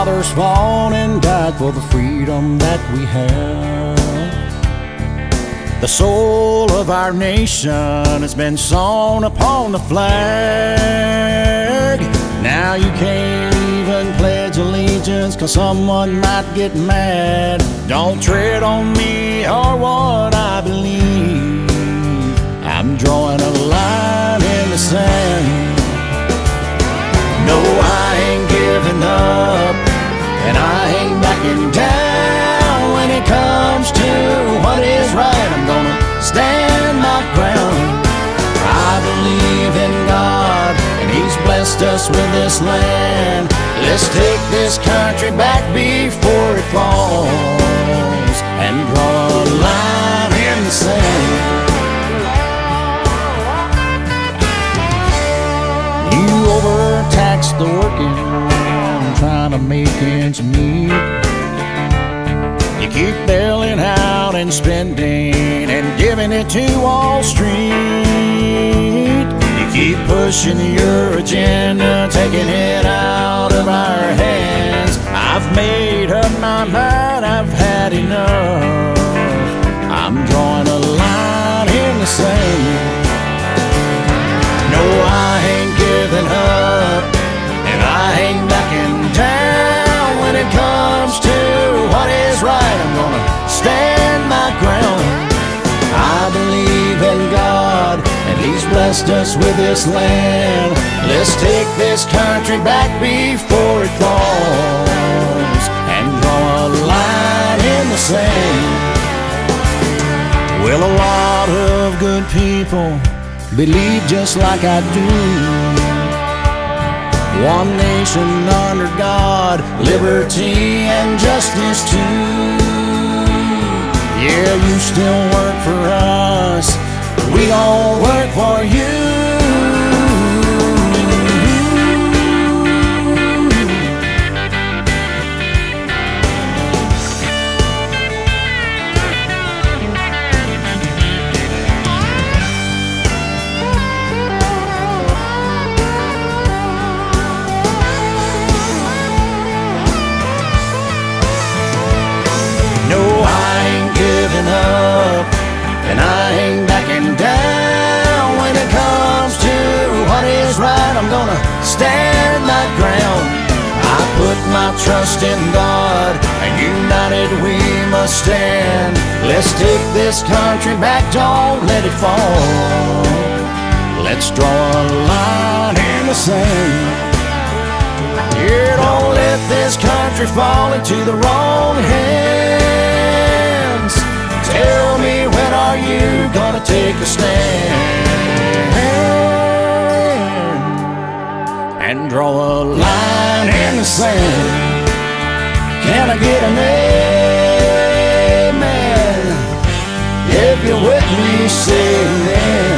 fathers fought and died for the freedom that we have. The soul of our nation has been sewn upon the flag. Now you can't even pledge allegiance 'cause someone might get mad. Don't tread on me or what I believe. I'm drawing a line in the sand. No, I ain't giving up, and I ain't backing down. When it comes to what is right, I'm gonna stand my ground. I believe in God, and He's blessed us with this land. Let's take this country back before it falls, and draw a line in the sand. You overtax the working, trying to make ends meet. You keep bailing out and spending and giving it to Wall Street. You keep pushing your agenda, taking it out of our hands. I've made up my mind, I've had enough. I'm drawing a line in the sand. No, I ain't giving up, and I ain't backing down. When it comes to what is right, I'm gonna stand my ground. I believe in God, and He's blessed us with this land. Let's take this country back before it falls, and draw a line in the sand. Well, a lot of good people believe just like I do. One nation under God, liberty and justice too. Yeah, you still work for us, we all work for you. And I ain't backing down. When it comes to what is right, I'm gonna stand my ground. I put my trust in God, and united we must stand. Let's take this country back, don't let it fall. Let's draw a line in the sand. Yeah, don't let this country fall into the wrong hands. Tell me, when are you gonna take a stand and draw a line in the sand? Can I get an amen? If you're with me, say amen.